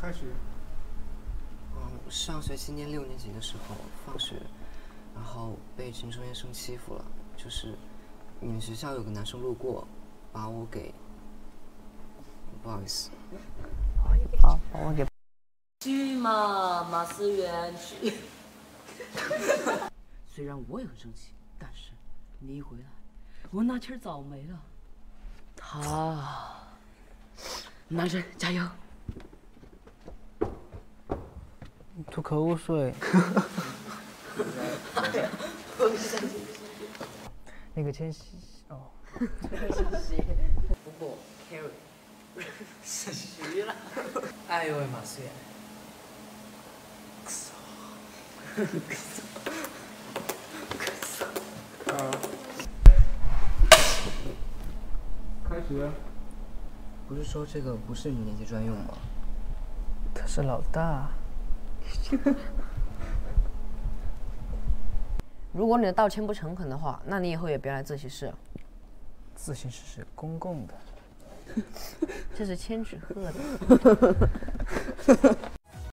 开学。 上学期念6年级的时候放学，然后被群众医生欺负了，就是你们学校有个男生路过，把我给，不好意思。 好，把我给。 去嘛，马思远去。 虽然我也很生气，但是你一回来，我那气儿早没了。男神加油！ 吐口水。那个千玺哦。 不过 Carry 是虚了。哎呦喂，马思远。 开学。 不是说这个不是1年级专用吗？ 他是老大。 如果你的道歉不诚恳的话，那你以后也别来自习室。 自习室是公共的。 这是千纸鹤的。